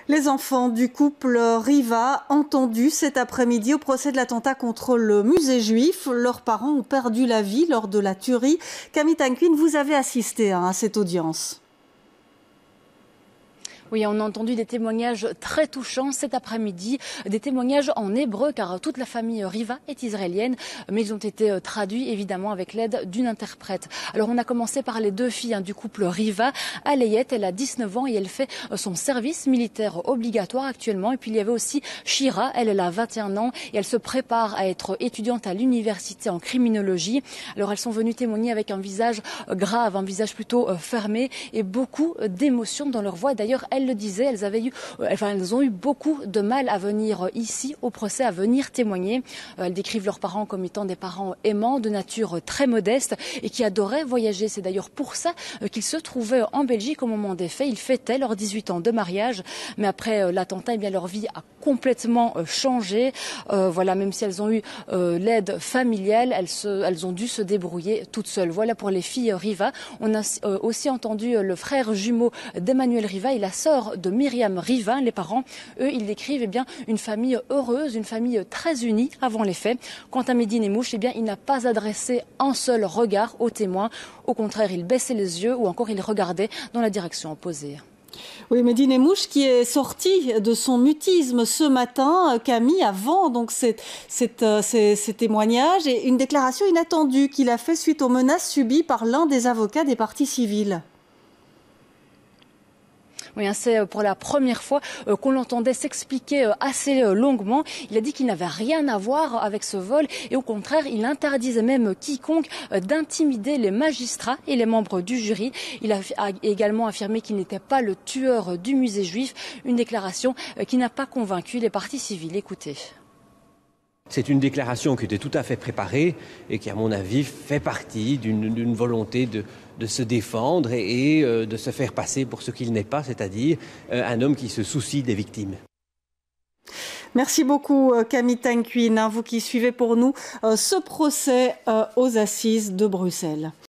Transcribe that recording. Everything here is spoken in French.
Les enfants du couple Riva entendus cet après-midi au procès de l'attentat contre le musée juif. Leurs parents ont perdu la vie lors de la tuerie. Camille Tanquin, vous avez assisté à cette audience. Oui, on a entendu des témoignages très touchants cet après-midi, des témoignages en hébreu car toute la famille Riva est israélienne, mais ils ont été traduits évidemment avec l'aide d'une interprète. Alors on a commencé par les deux filles du couple Riva. Alayette, elle a 19 ans et elle fait son service militaire obligatoire actuellement. Et puis il y avait aussi Shira, elle a 21 ans et elle se prépare à être étudiante à l'université en criminologie. Alors elles sont venues témoigner avec un visage grave, un visage plutôt fermé et beaucoup d'émotions dans leur voix. D'ailleurs, elles le disaient, elles ont eu beaucoup de mal à venir ici au procès, à venir témoigner. Elles décrivent leurs parents comme étant des parents aimants, de nature très modeste et qui adoraient voyager. C'est d'ailleurs pour ça qu'ils se trouvaient en Belgique au moment des faits. Ils fêtaient leurs 18 ans de mariage, mais après l'attentat, leur vie a complètement changé. Voilà, même si elles ont eu l'aide familiale, elles ont dû se débrouiller toutes seules. Voilà pour les filles Riva. On a aussi entendu le frère jumeau d'Emmanuel Riva et la sœur de Myriam Riva. Les parents, eux, ils décrivent une famille heureuse, une famille très unie avant les faits. Quant à Mehdi Nemmouche, il n'a pas adressé un seul regard aux témoins. Au contraire, il baissait les yeux ou encore il regardait dans la direction opposée. Oui, Mehdi Nemmouche qui est sorti de son mutisme ce matin, Camille, avant donc ces témoignages et une déclaration inattendue qu'il a fait suite aux menaces subies par l'un des avocats des parties civiles. Oui, c'est pour la première fois qu'on l'entendait s'expliquer assez longuement. Il a dit qu'il n'avait rien à voir avec ce vol et au contraire, il interdisait même quiconque d'intimider les magistrats et les membres du jury. Il a également affirmé qu'il n'était pas le tueur du musée juif, une déclaration qui n'a pas convaincu les parties civiles. Écoutez. C'est une déclaration qui était tout à fait préparée et qui, à mon avis, fait partie d'une volonté de se défendre et de se faire passer pour ce qu'il n'est pas, c'est-à-dire un homme qui se soucie des victimes. Merci beaucoup Camille Tanquin, vous qui suivez pour nous ce procès aux assises de Bruxelles.